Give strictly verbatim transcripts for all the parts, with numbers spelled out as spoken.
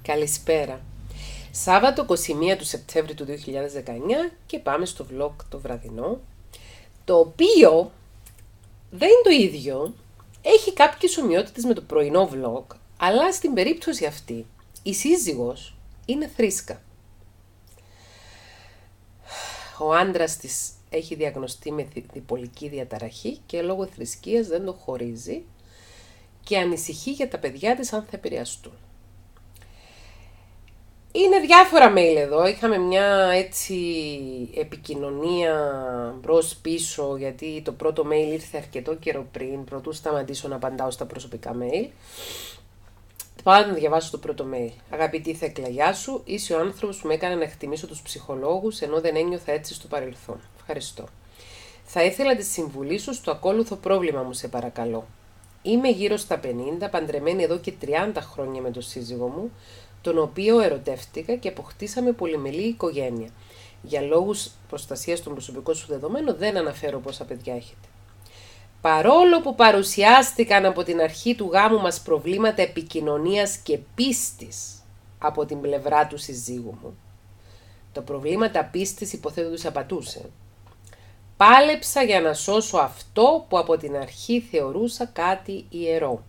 Καλησπέρα. Σάββατο είκοσι μία του Σεπτέμβρη του δύο χιλιάδες δεκαεννιά και πάμε στο vlog το βραδινό, το οποίο δεν είναι το ίδιο, έχει κάποιες ομοιότητες με το πρωινό vlog, αλλά στην περίπτωση αυτή η σύζυγος είναι θρήσκα. Ο άντρας της έχει διαγνωστεί με διπολική διαταραχή και λόγω θρησκείας δεν το χωρίζει και ανησυχεί για τα παιδιά της αν θα επηρεαστούν. Είναι διάφορα mail εδώ, είχαμε μια έτσι επικοινωνία μπρος πίσω, γιατί το πρώτο mail ήρθε αρκετό καιρό πριν, προτού σταματήσω να απαντάω στα προσωπικά mail. Πάω να διαβάσω το πρώτο mail. Αγαπητή Θέκλα, γεια σου, είσαι ο άνθρωπος που με έκανε να εκτιμήσω τους ψυχολόγους, ενώ δεν ένιωθα έτσι στο παρελθόν. Ευχαριστώ. Θα ήθελα τη συμβουλή σου στο ακόλουθο πρόβλημα μου, σε παρακαλώ. Είμαι γύρω στα πενήντα, παντρεμένη εδώ και τριάντα χρόνια με τον σύζυγό μου, τον οποίο ερωτεύτηκα και αποκτήσαμε πολυμελή οικογένεια. Για λόγους προστασίας των προσωπικών σου δεδομένων δεν αναφέρω πόσα παιδιά έχετε. Παρόλο που παρουσιάστηκαν από την αρχή του γάμου μας προβλήματα επικοινωνίας και πίστης από την πλευρά του συζύγου μου, τα προβλήματα πίστης υποθέτω τους απατούσε, πάλεψα για να σώσω αυτό που από την αρχή θεωρούσα κάτι ιερό.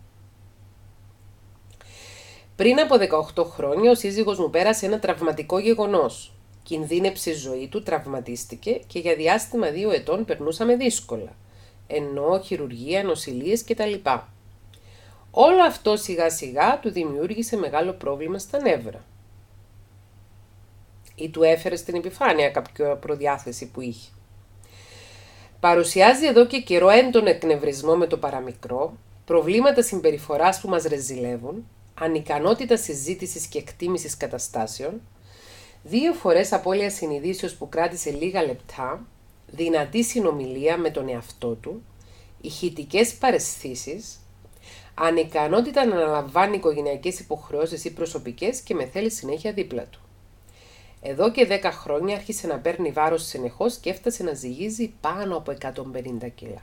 Πριν από δεκαοκτώ χρόνια ο σύζυγος μου πέρασε ένα τραυματικό γεγονός. Κινδύνεψε η ζωή του, τραυματίστηκε και για διάστημα δύο ετών περνούσαμε δύσκολα. Ενώ χειρουργία, νοσηλείες κτλ. Όλο αυτό σιγά σιγά του δημιούργησε μεγάλο πρόβλημα στα νεύρα. Ή του έφερε στην επιφάνεια κάποια προδιάθεση που είχε. Παρουσιάζει εδώ και καιρό έντονο εκνευρισμό με το παραμικρό, προβλήματα συμπεριφοράς που μας ρεζιλεύουν, ανικανότητα συζήτησης και εκτίμησης καταστάσεων, δύο φορές απώλεια συνειδήσεως που κράτησε λίγα λεπτά, δυνατή συνομιλία με τον εαυτό του, ηχητικές παραισθήσεις, ανικανότητα να αναλαμβάνει οικογενειακές υποχρεώσεις ή προσωπικές και με θέλει συνέχεια δίπλα του. Εδώ και δέκα χρόνια άρχισε να παίρνει βάρος συνεχώς και έφτασε να ζυγίζει πάνω από εκατόν πενήντα κιλά.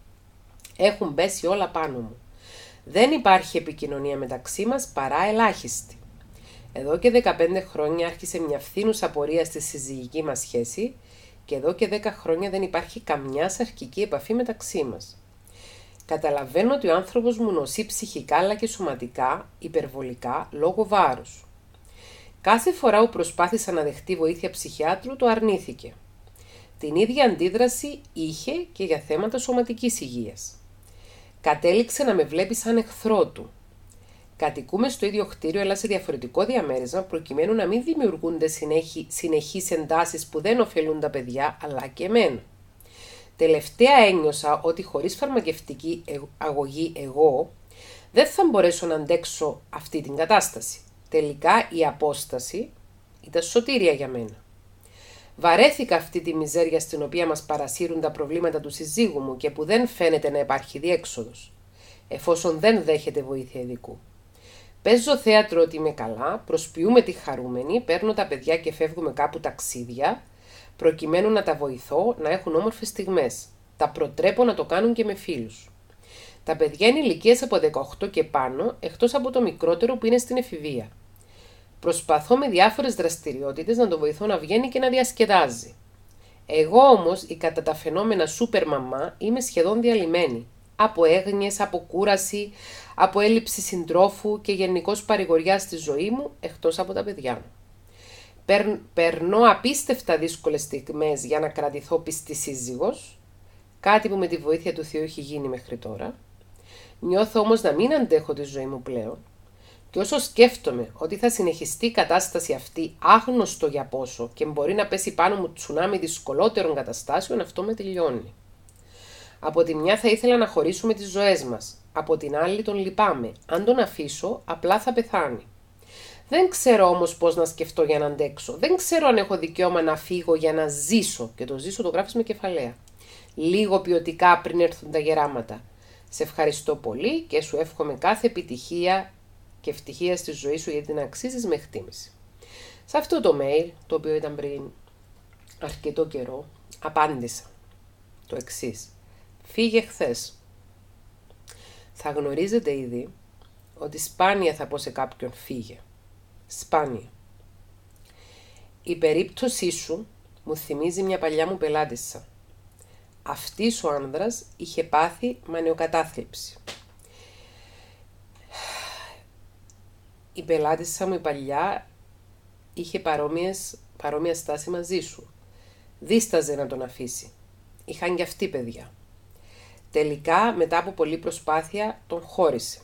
Έχουν πέσει όλα πάνω μου. Δεν υπάρχει επικοινωνία μεταξύ μας παρά ελάχιστη. Εδώ και δεκαπέντε χρόνια άρχισε μια φθήνουσα πορεία στη συζυγική μας σχέση και εδώ και δέκα χρόνια δεν υπάρχει καμιά σαρκική επαφή μεταξύ μας. Καταλαβαίνω ότι ο άνθρωπος μου νοσεί ψυχικά αλλά και σωματικά, υπερβολικά, λόγω βάρους. Κάθε φορά που προσπάθησα να δεχτεί βοήθεια ψυχιάτρου το αρνήθηκε. Την ίδια αντίδραση είχε και για θέματα σωματικής υγείας. Κατέληξε να με βλέπει σαν εχθρό του. Κατοικούμε στο ίδιο κτίριο αλλά σε διαφορετικό διαμέρισμα προκειμένου να μην δημιουργούνται συνέχει, συνεχείς εντάσεις που δεν ωφελούν τα παιδιά αλλά και εμένα. Τελευταία ένιωσα ότι χωρίς φαρμακευτική αγωγή εγώ δεν θα μπορέσω να αντέξω αυτή την κατάσταση. Τελικά η απόσταση ήταν σωτήρια για μένα. Βαρέθηκα αυτή τη μιζέρια στην οποία μας παρασύρουν τα προβλήματα του συζύγου μου και που δεν φαίνεται να υπάρχει διέξοδος, εφόσον δεν δέχεται βοήθεια ειδικού. Παίζω θέατρο ότι είμαι καλά, προσποιούμε τη χαρούμενη, παίρνω τα παιδιά και φεύγουμε κάπου ταξίδια, προκειμένου να τα βοηθώ να έχουν όμορφες στιγμές. Τα προτρέπω να το κάνουν και με φίλους. Τα παιδιά είναι ηλικίες από δεκαοκτώ και πάνω, εκτός από το μικρότερο που είναι στην εφηβεία. Προσπαθώ με διάφορες δραστηριότητες να τον βοηθώ να βγαίνει και να διασκεδάζει. Εγώ όμως, η κατά τα φαινόμενα σούπερ μαμά, είμαι σχεδόν διαλυμένη. Από έγνοιες, από κούραση, από έλλειψη συντρόφου και γενικώς παρηγοριά στη ζωή μου, εκτός από τα παιδιά μου. Περνώ απίστευτα δύσκολες στιγμές για να κρατηθώ πιστή σύζυγος, κάτι που με τη βοήθεια του Θεού έχει γίνει μέχρι τώρα. Νιώθω όμως να μην αντέχω τη ζωή μου πλέον. Και όσο σκέφτομαι ότι θα συνεχιστεί η κατάσταση αυτή άγνωστο για πόσο και μπορεί να πέσει πάνω μου τσουνάμι δυσκολότερων καταστάσεων, αυτό με τελειώνει. Από τη μια θα ήθελα να χωρίσουμε τις ζωές μας, από την άλλη τον λυπάμαι. Αν τον αφήσω, απλά θα πεθάνει. Δεν ξέρω όμως πώς να σκεφτώ για να αντέξω. Δεν ξέρω αν έχω δικαίωμα να φύγω για να ζήσω. Και το ζήσω το γράφεις με κεφαλαία. Λίγο ποιοτικά πριν έρθουν τα γεράματα. Σε ευχαριστώ πολύ και σου εύχομαι κάθε επιτυχία και ευτυχία στη ζωή σου γιατί την αξίζεις με εκτίμηση. Σε αυτό το mail, το οποίο ήταν πριν αρκετό καιρό, απάντησα το εξής. Φύγε χθες. Θα γνωρίζετε ήδη ότι σπάνια θα πω σε κάποιον φύγε. Σπάνια. Η περίπτωσή σου μου θυμίζει μια παλιά μου πελάτισσα. Αυτής ο άνδρας είχε πάθει μανιοκατάθλιψη. Η πελάτισσα μου η παλιά είχε παρόμοιες, παρόμοια στάση μαζί σου. Δίσταζε να τον αφήσει. Είχαν και αυτοί παιδιά. Τελικά, μετά από πολλή προσπάθεια, τον χώρισε.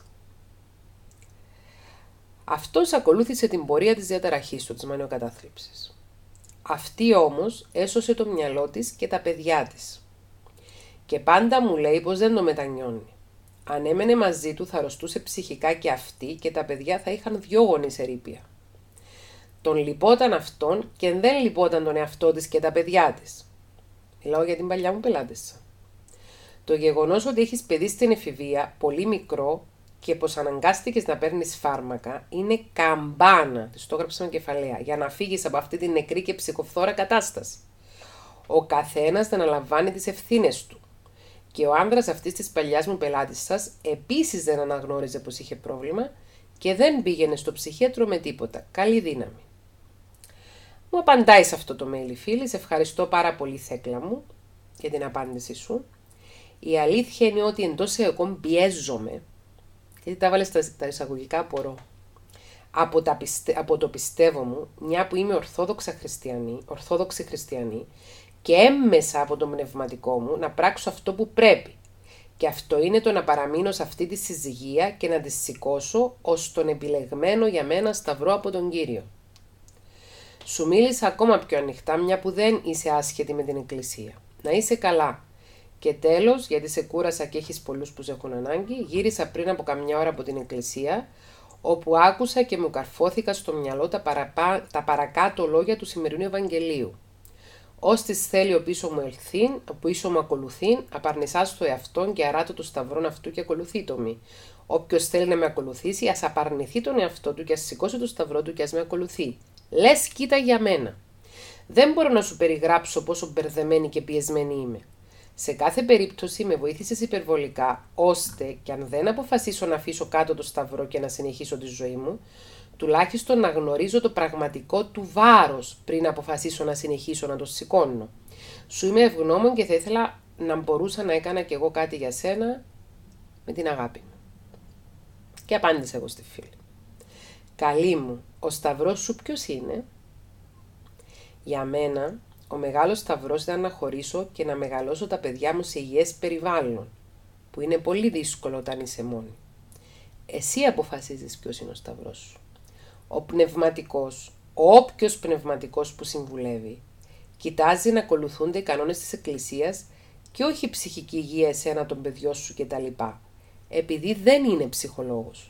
Αυτός ακολούθησε την πορεία της διαταραχής του, της μανιοκατάθλιψης. Αυτή όμως έσωσε το μυαλό της και τα παιδιά της. Και πάντα μου λέει πως δεν το μετανιώνει. Αν έμενε μαζί του θα αρρωστούσε ψυχικά και αυτή και τα παιδιά θα είχαν δυο γονείς ερείπια. Τον λυπόταν αυτόν και δεν λυπόταν τον εαυτό της και τα παιδιά της. Μιλάω για την παλιά μου πελάτισσα. Το γεγονός ότι έχεις παιδί στην εφηβεία, πολύ μικρό, και πως αναγκάστηκες να παίρνεις φάρμακα, είναι καμπάνα, της το έγραψα με κεφαλαία, για να φύγεις από αυτή την νεκρή και ψυχοφθόρα κατάσταση. Ο καθένας θα αναλαμβάνει τις ευθύνες του. Και ο άνδρας αυτής της παλιάς μου πελάτισσας επίσης δεν αναγνώριζε πως είχε πρόβλημα και δεν πήγαινε στο ψυχίατρο με τίποτα. Καλή δύναμη. Μου απαντάει σε αυτό το mail η φίλη, σε ευχαριστώ πάρα πολύ Θέκλα μου για την απάντησή σου. Η αλήθεια είναι ότι εντός εγώ πιέζομαι, γιατί τα βάλες τα εισαγωγικά απορώ, από, τα πιστε... από το πιστεύω μου, μια που είμαι ορθόδοξα χριστιανή, ορθόδοξη χριστιανή, και έμμεσα από το πνευματικό μου να πράξω αυτό που πρέπει. Και αυτό είναι το να παραμείνω σε αυτή τη συζυγία και να τη σηκώσω ως τον επιλεγμένο για μένα σταυρό από τον Κύριο. Σου μίλησα ακόμα πιο ανοιχτά, μια που δεν είσαι άσχετη με την Εκκλησία. Να είσαι καλά. Και τέλος, γιατί σε κούρασα και έχεις πολλούς που σε έχουν ανάγκη, γύρισα πριν από καμιά ώρα από την Εκκλησία, όπου άκουσα και μου καρφώθηκα στο μυαλό τα, παραπά... τα παρακάτω λόγια του σημερινού Ευαγγελίου. Ως της θέλει ο πίσω μου ελθύν, ο πίσω μου ακολουθήν, απαρνησάς το εαυτόν και αράτω το σταυρόν αυτού και ακολουθεί το μη. Όποιος θέλει να με ακολουθήσει, ας απαρνηθεί τον εαυτό του και ας σηκώσει το σταυρό του και ας με ακολουθεί. Λες κοίτα για μένα. Δεν μπορώ να σου περιγράψω πόσο μπερδεμένη και πιεσμένη είμαι. Σε κάθε περίπτωση με βοήθησες υπερβολικά, ώστε και αν δεν αποφασίσω να αφήσω κάτω το σταυρό και να συνεχίσω τη ζωή μου, τουλάχιστον να γνωρίζω το πραγματικό του βάρος πριν αποφασίσω να συνεχίσω να το σηκώνω. Σου είμαι ευγνώμων και θα ήθελα να μπορούσα να έκανα κι εγώ κάτι για σένα με την αγάπη μου. Και απάντησα εγώ στη φίλη. Καλή μου, ο σταυρός σου ποιος είναι? Για μένα, ο μεγάλος σταυρός ήταν να χωρίσω και να μεγαλώσω τα παιδιά μου σε υγιές περιβάλλον, που είναι πολύ δύσκολο όταν είσαι μόνη. Εσύ αποφασίζεις ποιος είναι ο σταυρός σου. Ο πνευματικός, ο όποιος πνευματικός που συμβουλεύει, κοιτάζει να ακολουθούνται οι κανόνες της Εκκλησίας και όχι η ψυχική υγεία εσένα, των παιδιών σου κτλ. Επειδή δεν είναι ψυχολόγος.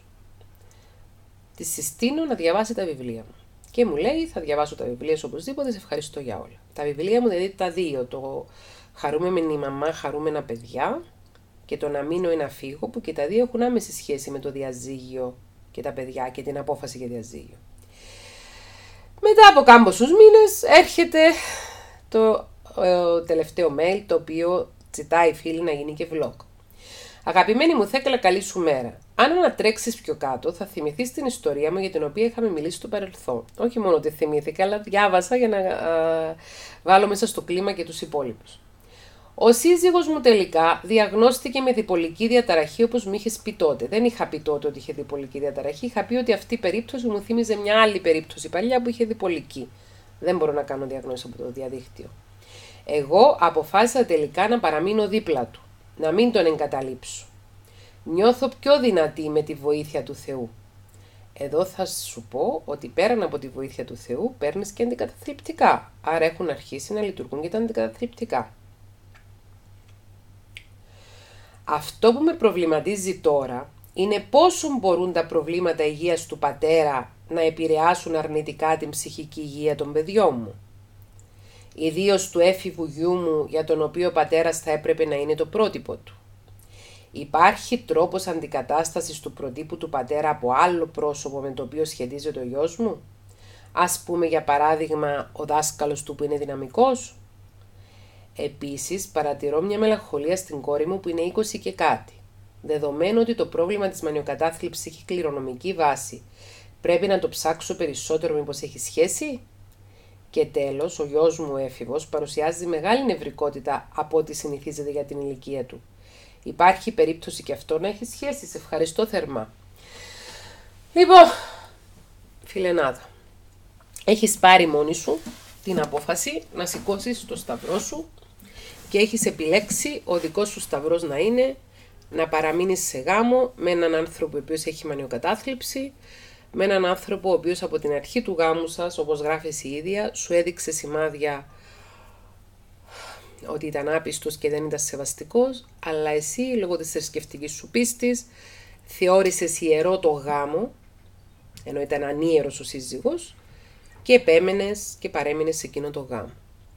Τη συστήνω να διαβάσει τα βιβλία μου. Και μου λέει, θα διαβάσω τα βιβλία σου οπωσδήποτε, σε ευχαριστώ για όλα. Τα βιβλία μου, δηλαδή τα δύο, το Χαρούμενη μαμά, χαρούμενα παιδιά και το Να μείνω ή να φύγω, που και τα δύο έχουν άμεση σχέση με το διαζύγιο και τα παιδιά και την απόφαση για διαζύγιο. Μετά από κάμποσους μήνες έρχεται το ε, τελευταίο mail, το οποίο ζητάει η φίλη να γίνει και vlog. Αγαπημένη μου Θέκλα, καλή σου μέρα. Αν ανατρέξεις πιο κάτω, θα θυμηθείς την ιστορία μου για την οποία είχαμε μιλήσει στο παρελθόν. Όχι μόνο τη θυμήθηκα, αλλά διάβασα για να α, βάλω μέσα στο κλίμα και τους υπόλοιπους. Ο σύζυγος μου τελικά διαγνώστηκε με διπολική διαταραχή, όπως μου είχες πει τότε. Δεν είχα πει τότε ότι είχε διπολική διαταραχή. Είχα πει ότι αυτή η περίπτωση μου θύμιζε μια άλλη περίπτωση παλιά που είχε διπολική. Δεν μπορώ να κάνω διαγνώση από το διαδίκτυο. Εγώ αποφάσισα τελικά να παραμείνω δίπλα του. Να μην τον εγκαταλείψω. Νιώθω πιο δυνατή με τη βοήθεια του Θεού. Εδώ θα σου πω ότι πέραν από τη βοήθεια του Θεού παίρνεις και αντικαταθλιπτικά. Άρα έχουν αρχίσει να λειτουργούν και τα αντικαταθλιπτικά. Αυτό που με προβληματίζει τώρα είναι πόσο μπορούν τα προβλήματα υγείας του πατέρα να επηρεάσουν αρνητικά την ψυχική υγεία των παιδιών μου. Ιδίως του έφηβου γιού μου, για τον οποίο ο πατέρας θα έπρεπε να είναι το πρότυπο του. Υπάρχει τρόπος αντικατάστασης του προτύπου του πατέρα από άλλο πρόσωπο με το οποίο σχετίζεται ο γιος μου? Ας πούμε για παράδειγμα ο δάσκαλος του που είναι δυναμικός. Επίσης παρατηρώ μια μελαγχολία στην κόρη μου που είναι είκοσι και κάτι. Δεδομένου ότι το πρόβλημα της μανιοκατάθλιψης έχει κληρονομική βάση, Πρέπει να το ψάξω περισσότερο μήπως έχει σχέση. Και τέλος, ο γιος μου ο έφηβος παρουσιάζει μεγάλη νευρικότητα από ό,τι συνηθίζεται για την ηλικία του. Υπάρχει περίπτωση και αυτό να έχει σχέση. Σε ευχαριστώ θερμά. Λοιπόν, φιλενάδα, έχεις πάρει μόνη σου την απόφαση να σηκώσεις το σταυρό σου και έχεις επιλέξει ο δικός σου σταυρός να είναι να παραμείνεις σε γάμο με έναν άνθρωπο ο οποίος έχει μανιοκατάθλιψη, με έναν άνθρωπο ο οποίος από την αρχή του γάμου σας, όπως γράφεις η ίδια, σου έδειξε σημάδια ότι ήταν άπιστος και δεν ήταν σεβαστικός, αλλά εσύ λόγω της θρησκευτικής σου πίστης θεώρησες ιερό το γάμο, ενώ ήταν ανίερος ο σύζυγος, και επέμενες και παρέμεινες σε εκείνο το γάμο.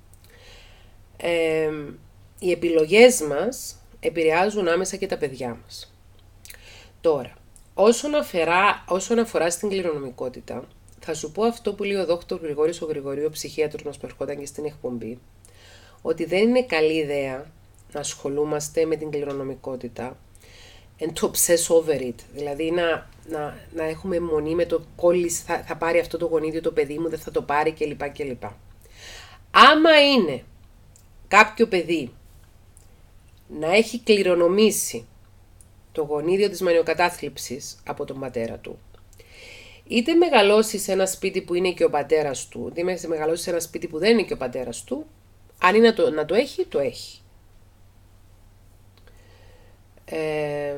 Ε, οι επιλογές μας επηρεάζουν άμεσα και τα παιδιά μας. Τώρα, όσον αφορά, όσον αφορά στην κληρονομικότητα, θα σου πω αυτό που λέει ο δόκτωρ Γρηγόρης ο Γρηγορίου, ο ψυχίατρος μας που ερχόταν και στην εκπομπή, ότι δεν είναι καλή ιδέα να ασχολούμαστε με την κληρονομικότητα and to obsess over it, δηλαδή να, να, να έχουμε μονή με το κόλλης, θα, θα πάρει αυτό το γονίδιο το παιδί μου, δεν θα το πάρει κλπ. κλπ. Άμα είναι κάποιο παιδί να έχει κληρονομήσει το γονίδιο της μανιοκατάθλιψης από τον πατέρα του, είτε μεγαλώσει σε ένα σπίτι που είναι και ο πατέρας του, είτε μεγαλώσει σε ένα σπίτι που δεν είναι και ο πατέρας του, αν είναι να το, να το έχει, το έχει. Ε,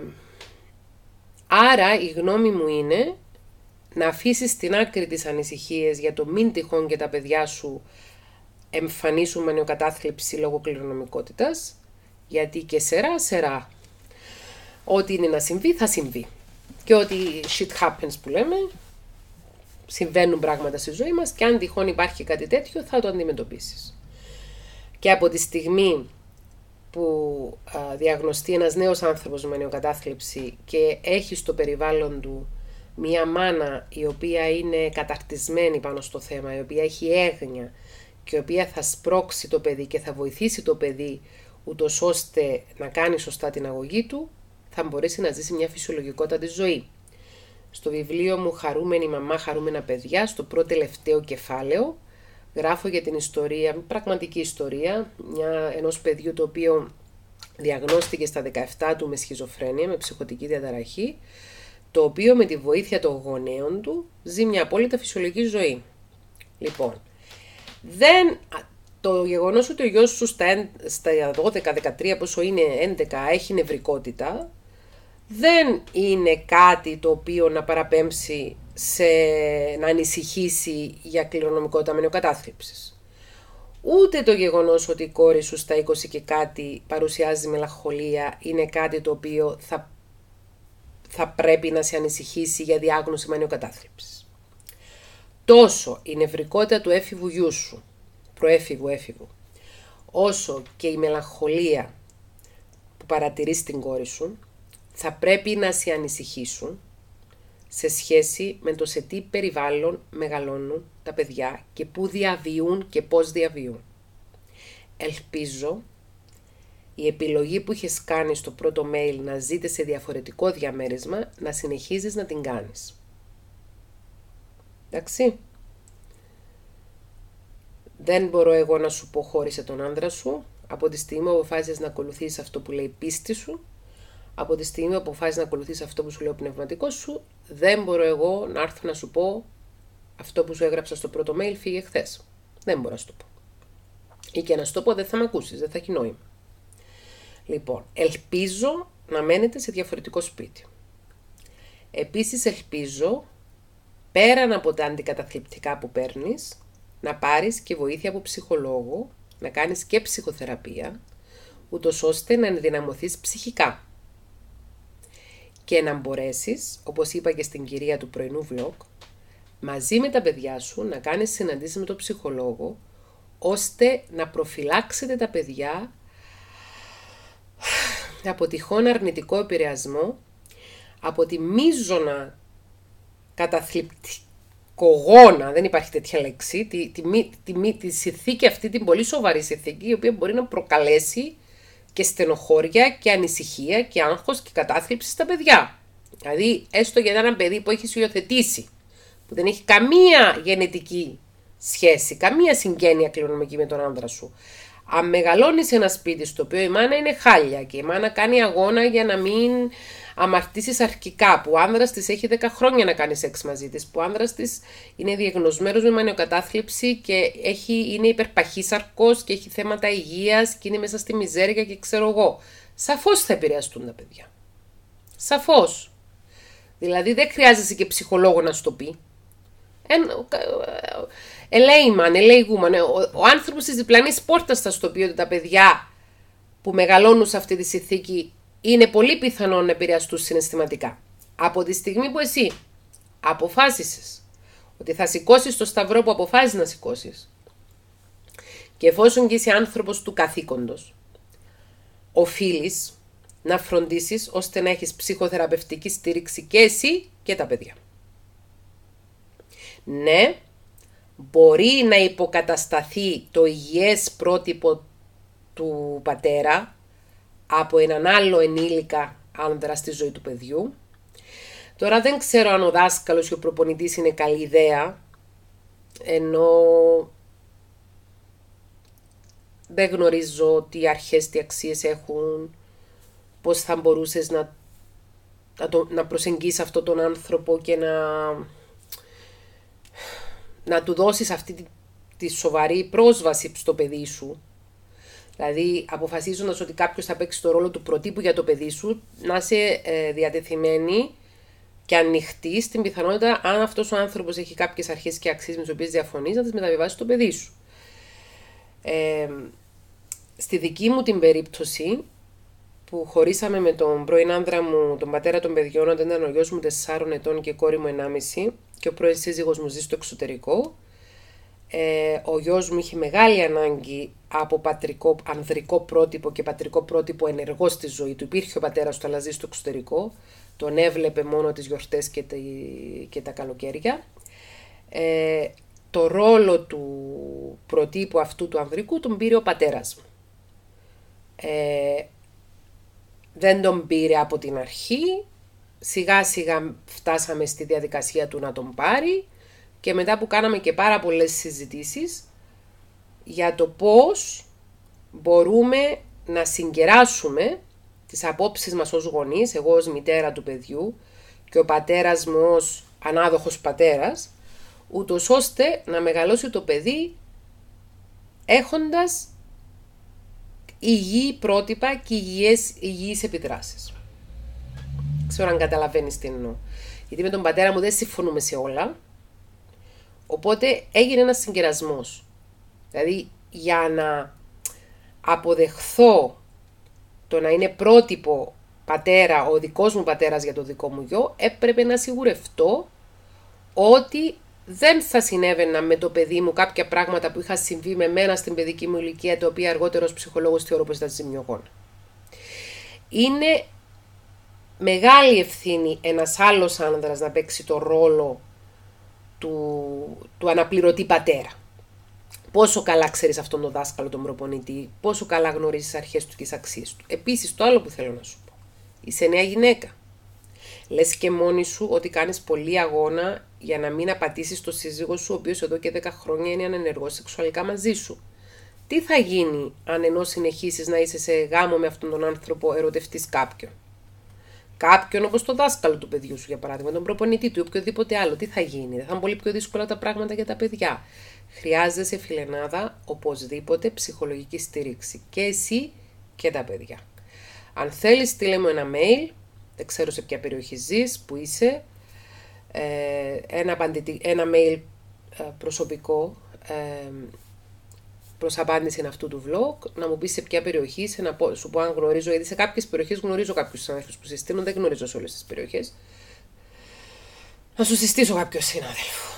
άρα η γνώμη μου είναι να αφήσεις στην άκρη τις ανησυχίες για το μην τυχόν και τα παιδιά σου εμφανίσουν μανιοκατάθλιψη λόγω κληρονομικότητας, γιατί και σερά σερά ό,τι είναι να συμβεί θα συμβεί, και ότι shit happens που λέμε, συμβαίνουν πράγματα στη ζωή μας και αν τυχόν υπάρχει κάτι τέτοιο θα το αντιμετωπίσεις. Και από τη στιγμή που α, διαγνωστεί ένας νέος άνθρωπος με μανιοκατάθλιψη και έχει στο περιβάλλον του μία μάνα η οποία είναι καταρτισμένη πάνω στο θέμα, η οποία έχει έγνοια και η οποία θα σπρώξει το παιδί και θα βοηθήσει το παιδί ούτως ώστε να κάνει σωστά την αγωγή του, θα μπορέσει να ζήσει μια φυσιολογικότατη ζωή. Στο βιβλίο μου «Χαρούμενη μαμά, χαρούμενα παιδιά», στο πρώτο τελευταίο κεφάλαιο, γράφω για την ιστορία, πραγματική ιστορία, μια, ενός παιδιού το οποίο διαγνώστηκε στα δεκαεπτά του με σχιζοφρένεια, με ψυχοτική διαταραχή, το οποίο με τη βοήθεια των γονέων του ζει μια απόλυτα φυσιολογική ζωή. Λοιπόν, δεν, το γεγονός ότι ο γιος σου στα, στα δώδεκα δεκατρία, πόσο είναι έντεκα, έχει νευρικότητα, δεν είναι κάτι το οποίο να παραπέμψει σε να ανησυχήσει για κληρονομικότητα μανιοκατάθλιψης. Ούτε το γεγονός ότι η κόρη σου στα είκοσι και κάτι παρουσιάζει μελαγχολία είναι κάτι το οποίο θα, θα πρέπει να σε ανησυχήσει για διάγνωση μανιοκατάθλιψης. Τόσο η νευρικότητα του έφηβου γιού σου, προέφηβου έφηβου, όσο και η μελαγχολία που παρατηρείς στην κόρη σου, θα πρέπει να σε ανησυχήσουν σε σχέση με το σε τι περιβάλλον μεγαλώνουν τα παιδιά και πού διαβιούν και πώς διαβιούν. Ελπίζω η επιλογή που είχες κάνει στο πρώτο mail να ζείτε σε διαφορετικό διαμέρισμα να συνεχίζεις να την κάνεις. Εντάξει. Δεν μπορώ εγώ να σου πω χώρισε τον άντρα σου από τη στιγμή που αποφάσισες να ακολουθήσεις αυτό που λέει η πίστη σου. Από τη στιγμή που αποφάσισες να ακολουθήσεις αυτό που σου λέει ο πνευματικός σου, δεν μπορώ εγώ να έρθω να σου πω αυτό που σου έγραψα στο πρώτο mail, φύγε χθες. Δεν μπορώ να σου το πω. Ή και να σου το πω δεν θα με ακούσεις, δεν θα έχει νόημα. Λοιπόν, ελπίζω να μένετε σε διαφορετικό σπίτι. Επίσης ελπίζω, πέραν από τα αντικαταθλιπτικά που παίρνεις, να πάρεις και βοήθεια από ψυχολόγο, να κάνεις και ψυχοθεραπεία, ούτως ώστε να ενδυναμωθείς ψυχικά. Και να μπορέσεις, όπως είπα και στην κυρία του πρωινού vlog, μαζί με τα παιδιά σου να κάνεις συναντήσεις με τον ψυχολόγο, ώστε να προφυλάξετε τα παιδιά από τυχόν αρνητικό επηρεασμό, από τη μείζωνα καταθλιπτικογόνα, δεν υπάρχει τέτοια λέξη, τη, τη, τη, τη, τη συνθήκη αυτή, την πολύ σοβαρή συνθήκη, η οποία μπορεί να προκαλέσει και στενοχώρια και ανησυχία και άγχος και κατάθλιψη στα παιδιά. Δηλαδή, έστω για ένα παιδί που έχει υιοθετήσει που δεν έχει καμία γενετική σχέση, καμία συγγένεια κληρονομική με τον άντρα σου. Αν μεγαλώνει σε ένα σπίτι στο οποίο η μάνα είναι χάλια και η μάνα κάνει αγώνα για να μην αμαρτήσεις αρχικά, που ο άνδρας της έχει δέκα χρόνια να κάνει σεξ μαζί της, που ο άνδρας της είναι διαγνωσμένος με μανιοκατάθλιψη και έχει, είναι υπερπαχύσαρκος και έχει θέματα υγείας και είναι μέσα στη μιζέρια και ξέρω εγώ. Σαφώς θα επηρεαστούν τα παιδιά. Σαφώς. Δηλαδή δεν χρειάζεσαι και ψυχολόγο να σου το πει. A layman, a laywoman. Ο, ο άνθρωπος της διπλανής πόρτας θα στο πει ότι τα παιδιά που μεγαλώνουν σε αυτή τη συνθήκη είναι πολύ πιθανό να επηρεαστούν συναισθηματικά. Από τη στιγμή που εσύ αποφάσισες ότι θα σηκώσεις το σταυρό που αποφάσισες να σηκώσεις και εφόσον και είσαι άνθρωπος του καθήκοντος, οφείλεις να φροντίσεις ώστε να έχεις ψυχοθεραπευτική στήριξη και εσύ και τα παιδιά. Ναι, μπορεί να υποκατασταθεί το υγιές πρότυπο του πατέρα από έναν άλλο ενήλικα άνδρα στη ζωή του παιδιού. Τώρα δεν ξέρω αν ο δάσκαλος ή ο προπονητής είναι καλή ιδέα, ενώ δεν γνωρίζω τι αρχές, τι αξίες έχουν, πώς θα μπορούσες να, να, το, να προσεγγίσεις αυτόν τον άνθρωπο και να, να του δώσεις αυτή τη, τη σοβαρή πρόσβαση στο παιδί σου. Δηλαδή, αποφασίζοντας ότι κάποιος θα παίξει το ρόλο του προτύπου για το παιδί σου, να είσαι ε, διατεθειμένη και ανοιχτή στην πιθανότητα, αν αυτός ο άνθρωπος έχει κάποιες αρχές και αξίες με τις οποίες διαφωνείς, να τις μεταβιβάσεις στο παιδί σου. Ε, στη δική μου την περίπτωση, που χωρίσαμε με τον πρώην άνδρα μου, τον πατέρα των παιδιών, όταν ήταν ο γιος μου τεσσάρων ετών και η κόρη μου ενάμιση, και ο πρώην σύζυγος μου ζει στο εξωτερικό, ε, ο γιος μου είχε μεγάλη ανάγκη από πατρικό, ανδρικό πρότυπο και πατρικό πρότυπο ενεργό στη ζωή του. Υπήρχε ο πατέρας του, αλλά ζει στο εξωτερικό. Τον έβλεπε μόνο τις γιορτές και, τη, και τα καλοκαίρια. Ε, το ρόλο του προτύπου αυτού του ανδρικού τον πήρε ο πατέρας μου. Ε, δεν τον πήρε από την αρχή. Σιγά σιγά φτάσαμε στη διαδικασία του να τον πάρει και μετά που κάναμε και πάρα πολλές συζητήσεις για το πώς μπορούμε να συγκεράσουμε τις απόψεις μας ως γονείς, εγώ ως μητέρα του παιδιού και ο πατέρας μου ως ανάδοχος πατέρας, ούτως ώστε να μεγαλώσει το παιδί έχοντας υγιή πρότυπα και υγιές, υγιείς επιδράσεις. Ξέρω αν καταλαβαίνεις τι εννοώ. Γιατί με τον πατέρα μου δεν συμφωνούμε σε όλα, οπότε έγινε ένας συγκερασμός. Δηλαδή για να αποδεχθώ το να είναι πρότυπο πατέρα, ο δικός μου πατέρας για το δικό μου γιο, έπρεπε να σιγουρευτώ ότι δεν θα συνέβαινα με το παιδί μου κάποια πράγματα που είχα συμβεί με μένα στην παιδική μου ηλικία, τα οποία αργότερα ως ψυχολόγος θεωρώ πως ήταν ζημιογόνα. Είναι μεγάλη ευθύνη ένας άλλος άνδρας να παίξει το ρόλο του, του αναπληρωτή πατέρα. Πόσο καλά ξέρεις αυτόν τον δάσκαλο, τον προπονητή, πόσο καλά γνωρίζεις τις αρχές του και τις αξίες του. Επίσης, το άλλο που θέλω να σου πω. Είσαι νέα γυναίκα. Λες και μόνη σου ότι κάνεις πολύ αγώνα για να μην απατήσεις τον σύζυγό σου, ο οποίος εδώ και δέκα χρόνια είναι ανενεργός σεξουαλικά μαζί σου. Τι θα γίνει αν ενώ συνεχίσεις να είσαι σε γάμο με αυτόν τον άνθρωπο ερωτευτείς κάποιον? Κάποιον όπως το δάσκαλο του παιδιού σου, για παράδειγμα, τον προπονητή του ή οποιοδήποτε άλλο. Τι θα γίνει? Δεν θα είναι πολύ πιο δύσκολα τα πράγματα για τα παιδιά? Χρειάζεσαι, φιλενάδα, οπωσδήποτε ψυχολογική στήριξη. Και εσύ και τα παιδιά. Αν θέλεις, στείλε μου ένα mail. Δεν ξέρω σε ποια περιοχή ζεις, που είσαι. Ε, ένα, ένα mail προσωπικό ε, προς απάντηση αυτού του vlog, να μου πεις σε ποια περιοχή, σε να πω, σου πω αν γνωρίζω, γιατί σε κάποιες περιοχές γνωρίζω κάποιους συνάδελφους που συστήνουν, δεν γνωρίζω σε όλες τις περιοχές. Να σου συστήσω κάποιο συνάδελφο.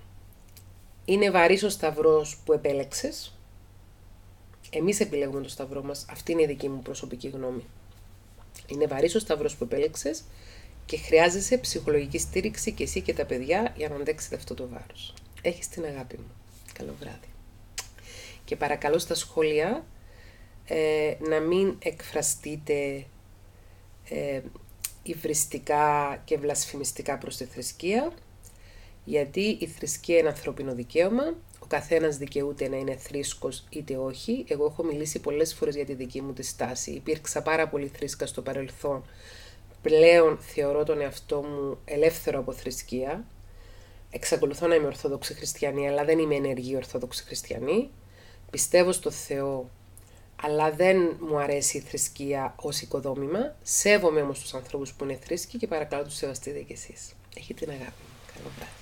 Είναι βαρύς ο σταυρός που επέλεξες. Εμείς επιλέγουμε το σταυρό μας. Αυτή είναι η δική μου προσωπική γνώμη. Είναι βαρύς ο σταυρός που επέλεξες και χρειάζεσαι ψυχολογική στήριξη και εσύ και τα παιδιά για να αντέξετε αυτό το βάρος. Έχεις την αγάπη μου. Καλό βράδυ. Και παρακαλώ στα σχόλια ε, να μην εκφραστείτε ε, υβριστικά και βλασφημιστικά προς τη θρησκεία, Γιατί η θρησκεία είναι ανθρώπινο δικαίωμα, ο καθένας δικαιούται να είναι θρήσκος είτε όχι. Εγώ έχω μιλήσει πολλές φορές για τη δική μου τη στάση. Υπήρξα πάρα πολύ θρήσκα στο παρελθόν. Πλέον θεωρώ τον εαυτό μου ελεύθερο από θρησκεία. Εξακολουθώ να είμαι Ορθόδοξη Χριστιανή, αλλά δεν είμαι ενεργή Ορθόδοξη Χριστιανή. Πιστεύω στο Θεό, αλλά δεν μου αρέσει η θρησκεία ως οικοδόμημα. Σέβομαι όμως τους ανθρώπους που είναι θρήσκοι και παρακαλώ τους σεβαστείτε κι εσείς. Έχετε την αγάπη μου. Καλό βράδυ.